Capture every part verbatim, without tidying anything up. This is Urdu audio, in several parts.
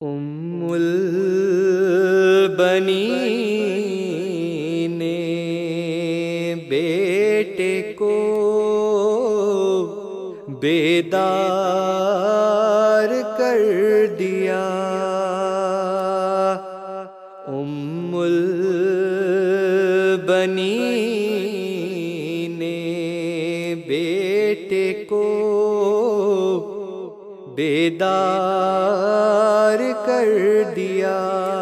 ام البنی نے بیٹے کو بیدار کر دیا۔ ام البنی نے بیٹے کو بیدار کر دیا۔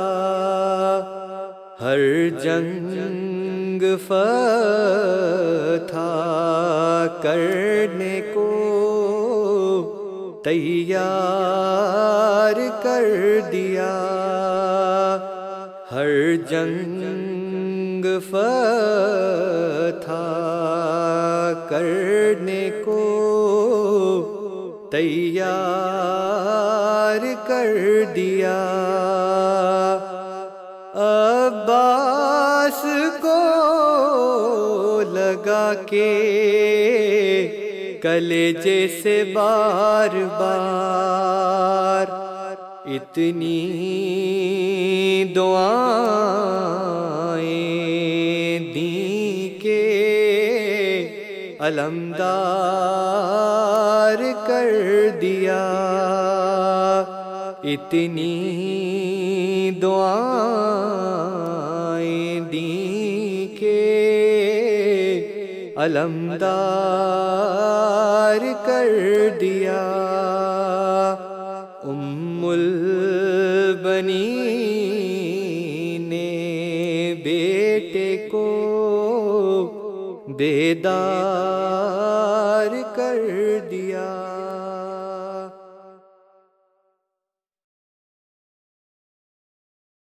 ہر جنگ فتح کرنے کو تیار کر دیا۔ ہر جنگ فتح کرنے کو تیار کر دیا۔ عباس کو لگا کے کلیجے سے بار بار اتنی دعائیں دیں کہ علمدار کر دیا۔ اتنی دعائیں دیں کہ علمدار کر دیا۔ ام البنی نے بیٹے کو بیدار